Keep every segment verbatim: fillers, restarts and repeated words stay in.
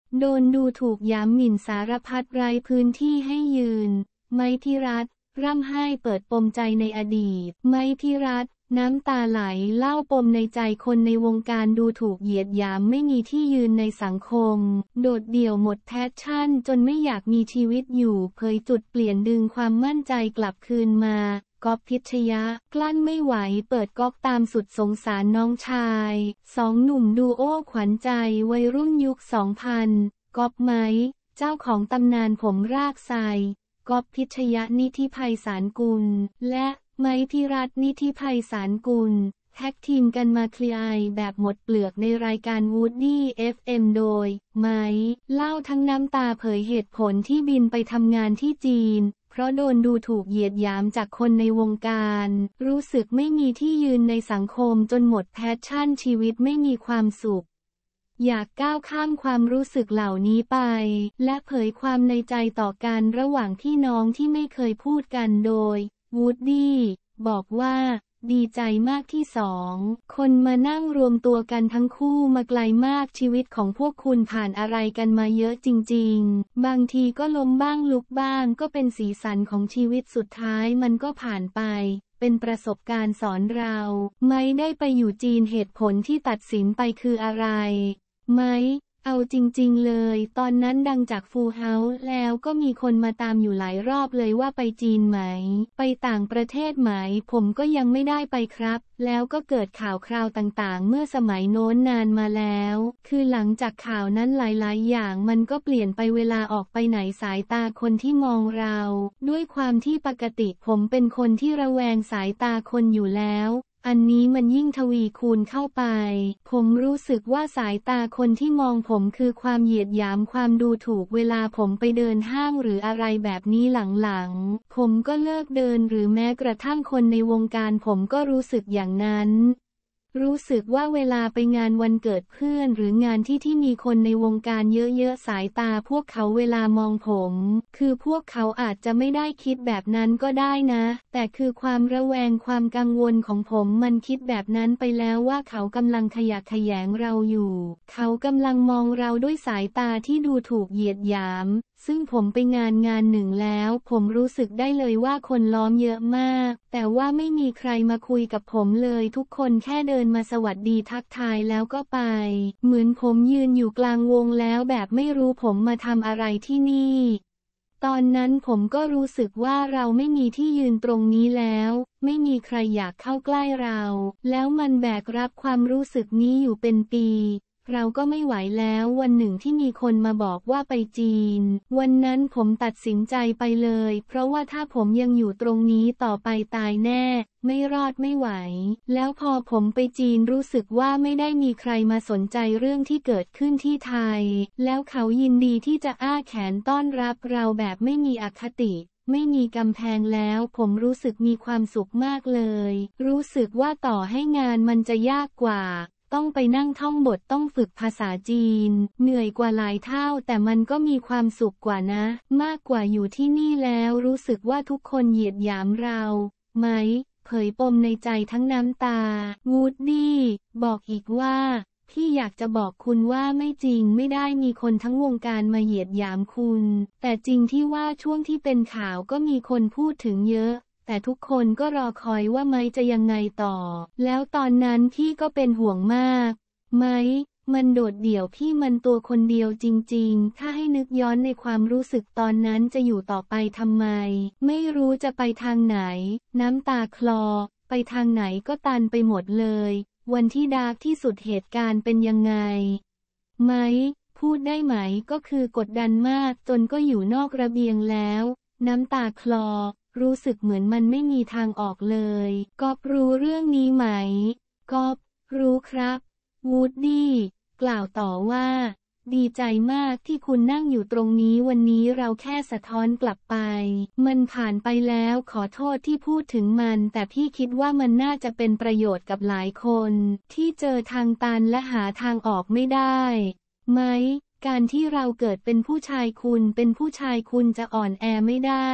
โดนดูถูกหยามหมิ่นสารพัดไร้พื้นที่ให้ยืนไม้พิรัตน์ร่ำไห้เปิดปมใจในอดีตไม้พิรัตน์น้ำตาไหลเล่าปมในใจคนในวงการดูถูกเหยียดหยามไม่มีที่ยืนในสังคมโดดเดี่ยวหมดแพชชั่นจนไม่อยากมีชีวิตอยู่เผยจุดเปลี่ยนดึงความมั่นใจกลับคืนมาก๊อฟพิชยะกลั้นไม่ไหวเปิดก๊อกตามสุดสงสารน้องชายสองหนุ่มดูโอ้ขวัญใจวัยรุ่นยุคสองพันก๊อฟไม้เจ้าของตำนานผมรากไทรก๊อฟพิชยะนิธิไพศาลกุลและไม้พิรัตน์นิธิไพศาลกุลแท็กทีมกันมาเคลียร์แบบหมดเปลือกในรายการ Woody เอฟ เอ็ม โดยไม้เล่าทั้งน้ำตาเผยเหตุผลที่บินไปทำงานที่จีนเพราะโดนดูถูกเหยียดหยามจากคนในวงการรู้สึกไม่มีที่ยืนในสังคมจนหมดแพชชั่นชีวิตไม่มีความสุขอยากก้าวข้ามความรู้สึกเหล่านี้ไปและเผยความในใจต่อกันระหว่างพี่น้องที่ไม่เคยพูดกันโดยวูดดี้บอกว่าดีใจมากที่สองคนมานั่งรวมตัวกันทั้งคู่มาไกลมากชีวิตของพวกคุณผ่านอะไรกันมาเยอะจริงๆบางทีก็ล้มบ้างลุกบ้างก็เป็นสีสันของชีวิตสุดท้ายมันก็ผ่านไปเป็นประสบการณ์สอนเราไม่ได้ไปอยู่จีนเหตุผลที่ตัดสินไปคืออะไรไหมเอาจริงๆเลยตอนนั้นดังจากฟูลเฮาส์แล้วก็มีคนมาตามอยู่หลายรอบเลยว่าไปจีนไหมไปต่างประเทศไหมผมก็ยังไม่ได้ไปครับแล้วก็เกิดข่าวคราวต่างๆเมื่อสมัยโน้นนานมาแล้วคือหลังจากข่าวนั้นหลายๆอย่างมันก็เปลี่ยนไปเวลาออกไปไหนสายตาคนที่มองเราด้วยความที่ปกติผมเป็นคนที่ระแวงสายตาคนอยู่แล้วอันนี้มันยิ่งทวีคูณเข้าไปผมรู้สึกว่าสายตาคนที่มองผมคือความเหยียดหยามความดูถูกเวลาผมไปเดินห้างหรืออะไรแบบนี้หลังๆผมก็เลิกเดินหรือแม้กระทั่งคนในวงการผมก็รู้สึกอย่างนั้นรู้สึกว่าเวลาไปงานวันเกิดเพื่อนหรืองานที่ที่มีคนในวงการเยอะๆสายตาพวกเขาเวลามองผมคือพวกเขาอาจจะไม่ได้คิดแบบนั้นก็ได้นะแต่คือความระแวงความกังวลของผมมันคิดแบบนั้นไปแล้วว่าเขากำลังขยะแขยงเราอยู่เขากำลังมองเราด้วยสายตาที่ดูถูกเหยียดหยามซึ่งผมไปงานงานหนึ่งแล้วผมรู้สึกได้เลยว่าคนล้อมเยอะมากแต่ว่าไม่มีใครมาคุยกับผมเลยทุกคนแค่เดินมาสวัสดีทักทายแล้วก็ไปเหมือนผมยืนอยู่กลางวงแล้วแบบไม่รู้ผมมาทำอะไรที่นี่ตอนนั้นผมก็รู้สึกว่าเราไม่มีที่ยืนตรงนี้แล้วไม่มีใครอยากเข้าใกล้เราแล้วมันแบกรับความรู้สึกนี้อยู่เป็นปีเราก็ไม่ไหวแล้ววันหนึ่งที่มีคนมาบอกว่าไปจีนวันนั้นผมตัดสินใจไปเลยเพราะว่าถ้าผมยังอยู่ตรงนี้ต่อไปตายแน่ไม่รอดไม่ไหวแล้วพอผมไปจีนรู้สึกว่าไม่ได้มีใครมาสนใจเรื่องที่เกิดขึ้นที่ไทยแล้วเขายินดีที่จะอ้าแขนต้อนรับเราแบบไม่มีอคติไม่มีกำแพงแล้วผมรู้สึกมีความสุขมากเลยรู้สึกว่าต่อให้งานมันจะยากกว่าต้องไปนั่งท่องบทต้องฝึกภาษาจีนเหนื่อยกว่าหลายเท่าแต่มันก็มีความสุขกว่านะมากกว่าอยู่ที่นี่แล้วรู้สึกว่าทุกคนเหยียดหยามเราไหมเผยปมในใจทั้งน้ำตาวูดดี้บอกอีกว่าพี่อยากจะบอกคุณว่าไม่จริงไม่ได้มีคนทั้งวงการมาเหยียดหยามคุณแต่จริงที่ว่าช่วงที่เป็นข่าวก็มีคนพูดถึงเยอะแต่ทุกคนก็รอคอยว่าไม้จะยังไงต่อแล้วตอนนั้นพี่ก็เป็นห่วงมากไม้มันโดดเดี่ยวพี่มันตัวคนเดียวจริงๆถ้าให้นึกย้อนในความรู้สึกตอนนั้นจะอยู่ต่อไปทำไมไม่รู้จะไปทางไหนน้ำตาคลอไปทางไหนก็ตันไปหมดเลยวันที่ดาร์กที่สุดเหตุการณ์เป็นยังไงไม้พูดได้ไหมก็คือกดดันมากจนก็อยู่นอกระเบียงแล้วน้ำตาคลอรู้สึกเหมือนมันไม่มีทางออกเลยก๊อฟรู้เรื่องนี้ไหมก๊อฟรู้ครับวูดดี้กล่าวต่อว่าดีใจมากที่คุณนั่งอยู่ตรงนี้วันนี้เราแค่สะท้อนกลับไปมันผ่านไปแล้วขอโทษที่พูดถึงมันแต่พี่คิดว่ามันน่าจะเป็นประโยชน์กับหลายคนที่เจอทางตันและหาทางออกไม่ได้ไหมการที่เราเกิดเป็นผู้ชายคุณเป็นผู้ชายคุณจะอ่อนแอไม่ได้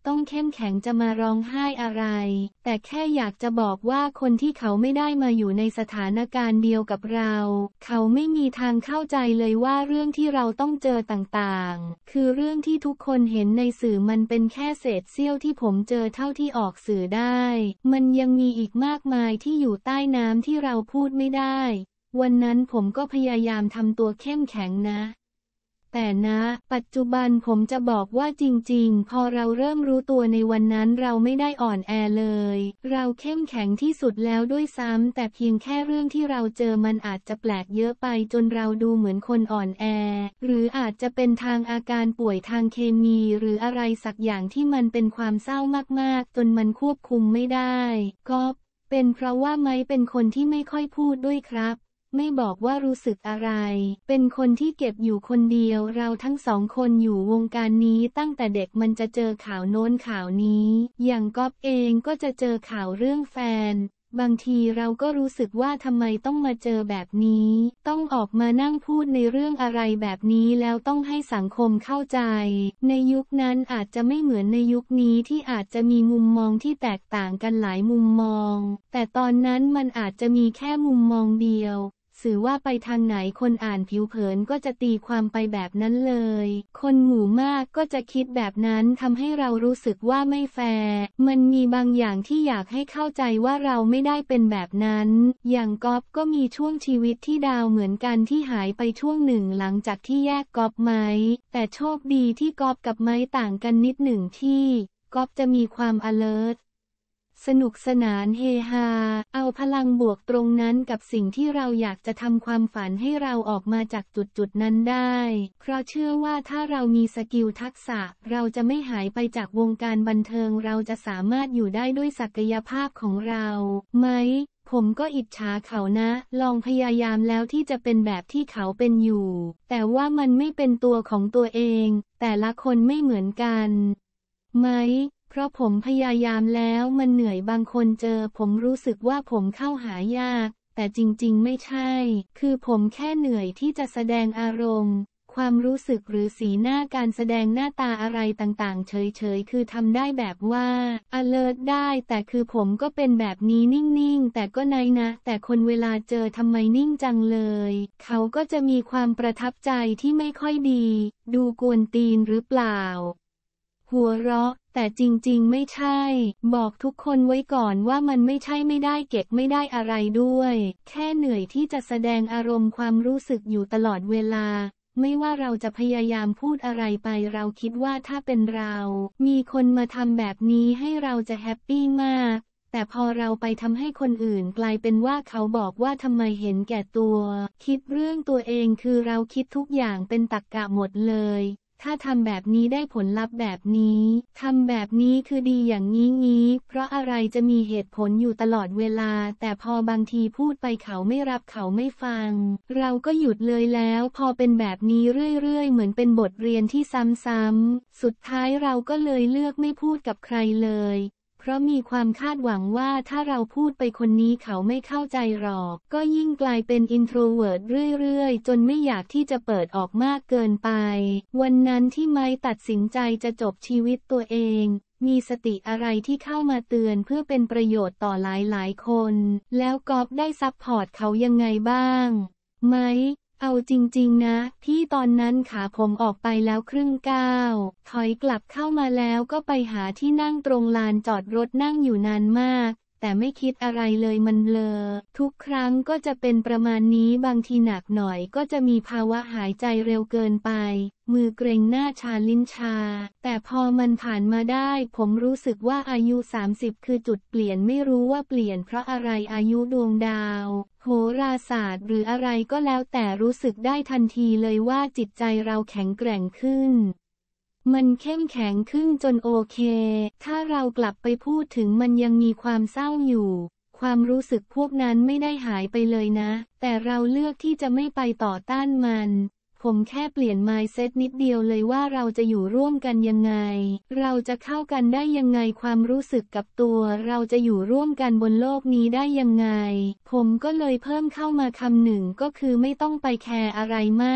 ต้องเข้มแข็งจะมาร้องไห้อะไรแต่แค่อยากจะบอกว่าคนที่เขาไม่ได้มาอยู่ในสถานการณ์เดียวกับเราเขาไม่มีทางเข้าใจเลยว่าเรื่องที่เราต้องเจอต่างๆคือเรื่องที่ทุกคนเห็นในสื่อมันเป็นแค่เศษเสี้ยวที่ผมเจอเท่าที่ออกสื่อได้มันยังมีอีกมากมายที่อยู่ใต้น้ำที่เราพูดไม่ได้วันนั้นผมก็พยายามทำตัวเข้มแข็งนะแต่นะปัจจุบันผมจะบอกว่าจริงๆพอเราเริ่มรู้ตัวในวันนั้นเราไม่ได้อ่อนแอเลยเราเข้มแข็งที่สุดแล้วด้วยซ้ำแต่เพียงแค่เรื่องที่เราเจอมันอาจจะแปลกเยอะไปจนเราดูเหมือนคนอ่อนแอหรืออาจจะเป็นทางอาการป่วยทางเคมีหรืออะไรสักอย่างที่มันเป็นความเศร้ามากๆจนมันควบคุมไม่ได้ก็เป็นเพราะว่าไม้เป็นคนที่ไม่ค่อยพูดด้วยครับไม่บอกว่ารู้สึกอะไรเป็นคนที่เก็บอยู่คนเดียวเราทั้งสองคนอยู่วงการนี้ตั้งแต่เด็กมันจะเจอข่าวโน้นข่าวนี้อย่างก๊อฟเองก็จะเจอข่าวเรื่องแฟนบางทีเราก็รู้สึกว่าทำไมต้องมาเจอแบบนี้ต้องออกมานั่งพูดในเรื่องอะไรแบบนี้แล้วต้องให้สังคมเข้าใจในยุคนั้นอาจจะไม่เหมือนในยุคนี้ที่อาจจะมีมุมมองที่แตกต่างกันหลายมุมมองแต่ตอนนั้นมันอาจจะมีแค่มุมมองเดียวสื่อว่าไปทางไหนคนอ่านผิวเผินก็จะตีความไปแบบนั้นเลยคนหมู่มากก็จะคิดแบบนั้นทำให้เรารู้สึกว่าไม่แฟร์มันมีบางอย่างที่อยากให้เข้าใจว่าเราไม่ได้เป็นแบบนั้นอย่างก๊อฟก็มีช่วงชีวิตที่ดาวเหมือนกันที่หายไปช่วงหนึ่งหลังจากที่แยกก๊อฟไม้แต่โชคดีที่ก๊อฟกับไม้ต่างกันนิดหนึ่งที่ก๊อฟจะมีความ alertสนุกสนานเฮฮาเอาพลังบวกตรงนั้นกับสิ่งที่เราอยากจะทำความฝันให้เราออกมาจากจุดจุดนั้นได้เพราะเชื่อว่าถ้าเรามีสกิลทักษะเราจะไม่หายไปจากวงการบันเทิงเราจะสามารถอยู่ได้ด้วยศักยภาพของเราไหมผมก็อิจฉาเขานะลองพยายามแล้วที่จะเป็นแบบที่เขาเป็นอยู่แต่ว่ามันไม่เป็นตัวของตัวเองแต่ละคนไม่เหมือนกันไหมเพราะผมพยายามแล้วมันเหนื่อยบางคนเจอผมรู้สึกว่าผมเข้าหายากแต่จริงๆไม่ใช่คือผมแค่เหนื่อยที่จะแสดงอารมณ์ความรู้สึกหรือสีหน้าการแสดงหน้าตาอะไรต่างๆเฉยๆคือทำได้แบบว่า alert ได้แต่คือผมก็เป็นแบบนี้นิ่งๆแต่ก็ไนนะแต่คนเวลาเจอทำไมนิ่งจังเลยเขาก็จะมีความประทับใจที่ไม่ค่อยดีดูกวนตีนหรือเปล่าหัวเราะแต่จริงๆไม่ใช่บอกทุกคนไว้ก่อนว่ามันไม่ใช่ไม่ได้เก็บไม่ได้อะไรด้วยแค่เหนื่อยที่จะแสดงอารมณ์ความรู้สึกอยู่ตลอดเวลาไม่ว่าเราจะพยายามพูดอะไรไปเราคิดว่าถ้าเป็นเรามีคนมาทำแบบนี้ให้เราจะแฮปปี้มากแต่พอเราไปทำให้คนอื่นกลายเป็นว่าเขาบอกว่าทำไมเห็นแก่ตัวคิดเรื่องตัวเองคือเราคิดทุกอย่างเป็นตรรกะหมดเลยถ้าทำแบบนี้ได้ผลลัพธ์แบบนี้ทำแบบนี้คือดีอย่างนี้งี้เพราะอะไรจะมีเหตุผลอยู่ตลอดเวลาแต่พอบางทีพูดไปเขาไม่รับเขาไม่ฟังเราก็หยุดเลยแล้วพอเป็นแบบนี้เรื่อยๆเหมือนเป็นบทเรียนที่ซ้ำๆสุดท้ายเราก็เลยเลือกไม่พูดกับใครเลยเพราะมีความคาดหวังว่าถ้าเราพูดไปคนนี้เขาไม่เข้าใจหรอกก็ยิ่งกลายเป็น introvert เรื่อยๆจนไม่อยากที่จะเปิดออกมากเกินไปวันนั้นที่ไม้ตัดสินใจจะจบชีวิตตัวเองมีสติอะไรที่เข้ามาเตือนเพื่อเป็นประโยชน์ต่อหลายๆคนแล้วก๊อฟได้ซัพพอร์ตเขายังไงบ้างไม้เอาจริงๆนะพี่ตอนนั้นขาผมออกไปแล้วครึ่งก้าวถอยกลับเข้ามาแล้วก็ไปหาที่นั่งตรงลานจอดรถนั่งอยู่นานมากแต่ไม่คิดอะไรเลยมันเบลอทุกครั้งก็จะเป็นประมาณนี้บางทีหนักหน่อยก็จะมีภาวะหายใจเร็วเกินไปมือเกร็งหน้าชาลิ้นชาแต่พอมันผ่านมาได้ผมรู้สึกว่าอายุสามสิบคือจุดเปลี่ยนไม่รู้ว่าเปลี่ยนเพราะอะไรอายุดวงดาวโหราศาสตร์หรืออะไรก็แล้วแต่รู้สึกได้ทันทีเลยว่าจิตใจเราแข็งแกร่งขึ้นมันเข้มแข็งขึ้นจนโอเคถ้าเรากลับไปพูดถึงมันยังมีความเศร้าอยู่ความรู้สึกพวกนั้นไม่ได้หายไปเลยนะแต่เราเลือกที่จะไม่ไปต่อต้านมันผมแค่เปลี่ยน mindset นิดเดียวเลยว่าเราจะอยู่ร่วมกันยังไงเราจะเข้ากันได้ยังไงความรู้สึกกับตัวเราจะอยู่ร่วมกันบนโลกนี้ได้ยังไงผมก็เลยเพิ่มเข้ามาคำหนึ่งก็คือไม่ต้องไปแคร์อะไรมาก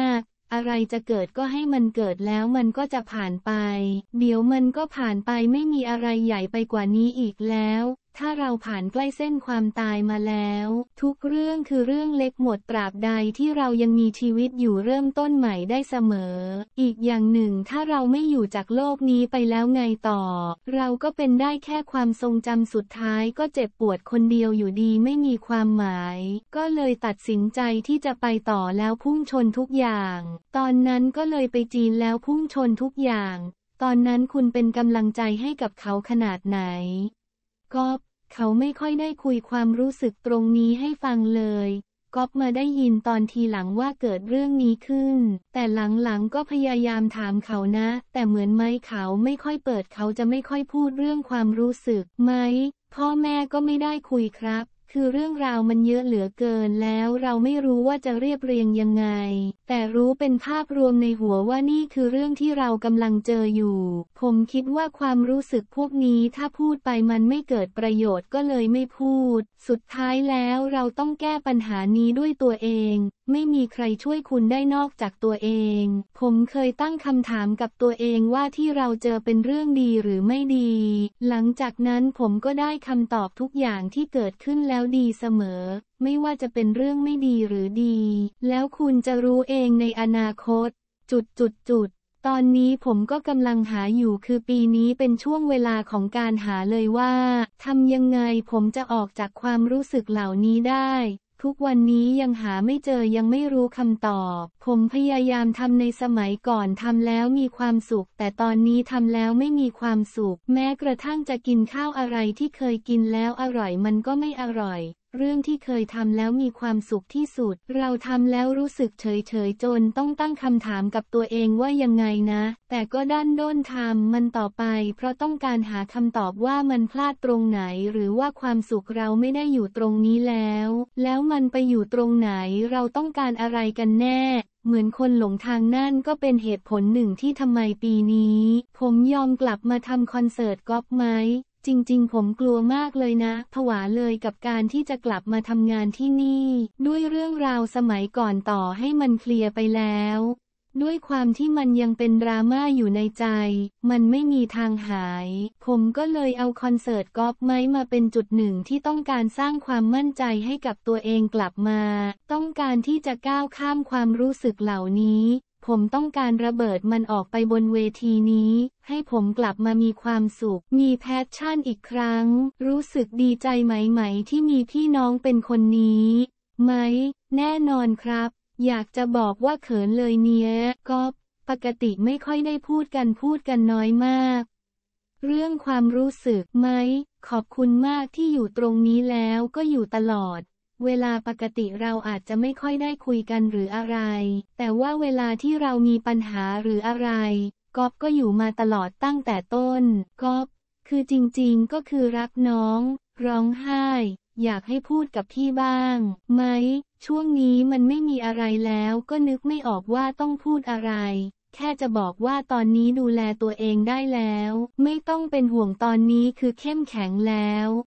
อะไรจะเกิดก็ให้มันเกิดแล้วมันก็จะผ่านไปเดี๋ยวมันก็ผ่านไปไม่มีอะไรใหญ่ไปกว่านี้อีกแล้วถ้าเราผ่านใกล้เส้นความตายมาแล้วทุกเรื่องคือเรื่องเล็กหมดตราบใดที่เรายังมีชีวิตอยู่เริ่มต้นใหม่ได้เสมออีกอย่างหนึ่งถ้าเราไม่อยู่จากโลกนี้ไปแล้วไงต่อเราก็เป็นได้แค่ความทรงจำสุดท้ายก็เจ็บปวดคนเดียวอยู่ดีไม่มีความหมายก็เลยตัดสินใจที่จะไปต่อแล้วพุ่งชนทุกอย่างตอนนั้นก็เลยไปจีนแล้วพุ่งชนทุกอย่างตอนนั้นคุณเป็นกำลังใจให้กับเขาขนาดไหนก๊อฟเขาไม่ค่อยได้คุยความรู้สึกตรงนี้ให้ฟังเลยก๊อฟมาได้ยินตอนทีหลังว่าเกิดเรื่องนี้ขึ้นแต่หลังๆก็พยายามถามเขานะแต่เหมือนไหมเขาไม่ค่อยเปิดเขาจะไม่ค่อยพูดเรื่องความรู้สึกไหมพ่อแม่ก็ไม่ได้คุยครับคือเรื่องราวมันเยอะเหลือเกินแล้วเราไม่รู้ว่าจะเรียบเรียงยังไงแต่รู้เป็นภาพรวมในหัวว่านี่คือเรื่องที่เรากำลังเจออยู่ผมคิดว่าความรู้สึกพวกนี้ถ้าพูดไปมันไม่เกิดประโยชน์ก็เลยไม่พูดสุดท้ายแล้วเราต้องแก้ปัญหานี้ด้วยตัวเองไม่มีใครช่วยคุณได้นอกจากตัวเองผมเคยตั้งคำถามกับตัวเองว่าที่เราเจอเป็นเรื่องดีหรือไม่ดีหลังจากนั้นผมก็ได้คำตอบทุกอย่างที่เกิดขึ้นแล้วดีเสมอไม่ว่าจะเป็นเรื่องไม่ดีหรือดีแล้วคุณจะรู้เองในอนาคตจุดจุดจุดตอนนี้ผมก็กำลังหาอยู่คือปีนี้เป็นช่วงเวลาของการหาเลยว่าทำยังไงผมจะออกจากความรู้สึกเหล่านี้ได้ทุกวันนี้ยังหาไม่เจอยังไม่รู้คำตอบผมพยายามทำในสมัยก่อนทำแล้วมีความสุขแต่ตอนนี้ทำแล้วไม่มีความสุขแม้กระทั่งจะกินข้าวอะไรที่เคยกินแล้วอร่อยมันก็ไม่อร่อยเรื่องที่เคยทำแล้วมีความสุขที่สุดเราทำแล้วรู้สึกเฉยเฉยจนต้องตั้งคำถามกับตัวเองว่ายังไงนะแต่ก็ดันด้นทำมันต่อไปเพราะต้องการหาคำตอบว่ามันพลาดตรงไหนหรือว่าความสุขเราไม่ได้อยู่ตรงนี้แล้วแล้วมันไปอยู่ตรงไหนเราต้องการอะไรกันแน่เหมือนคนหลงทางนั่นก็เป็นเหตุผลหนึ่งที่ทำไมปีนี้ผมยอมกลับมาทำคอนเสิร์ตก๊อปไหมจริงๆผมกลัวมากเลยนะผวาเลยกับการที่จะกลับมาทำงานที่นี่ด้วยเรื่องราวสมัยก่อนต่อให้มันเคลียร์ไปแล้วด้วยความที่มันยังเป็นดราม่าอยู่ในใจมันไม่มีทางหายผมก็เลยเอาคอนเสิร์ตก๊อปไม้มาเป็นจุดหนึ่งที่ต้องการสร้างความมั่นใจให้กับตัวเองกลับมาต้องการที่จะก้าวข้ามความรู้สึกเหล่านี้ผมต้องการระเบิดมันออกไปบนเวทีนี้ให้ผมกลับมามีความสุขมีแพชชั่นอีกครั้งรู้สึกดีใจไหมไหมที่มีพี่น้องเป็นคนนี้ไหมแน่นอนครับอยากจะบอกว่าเขินเลยเนี่ยก็ปกติไม่ค่อยได้พูดกันพูดกันน้อยมากเรื่องความรู้สึกไหมขอบคุณมากที่อยู่ตรงนี้แล้วก็อยู่ตลอดเวลาปกติเราอาจจะไม่ค่อยได้คุยกันหรืออะไรแต่ว่าเวลาที่เรามีปัญหาหรืออะไรก๊อฟก็อยู่มาตลอดตั้งแต่ต้นก๊อฟคือจริงๆก็คือรักน้องร้องไห้อยากให้พูดกับพี่บ้างไหมช่วงนี้มันไม่มีอะไรแล้วก็นึกไม่ออกว่าต้องพูดอะไรแค่จะบอกว่าตอนนี้ดูแลตัวเองได้แล้วไม่ต้องเป็นห่วงตอนนี้คือเข้มแข็งแล้ว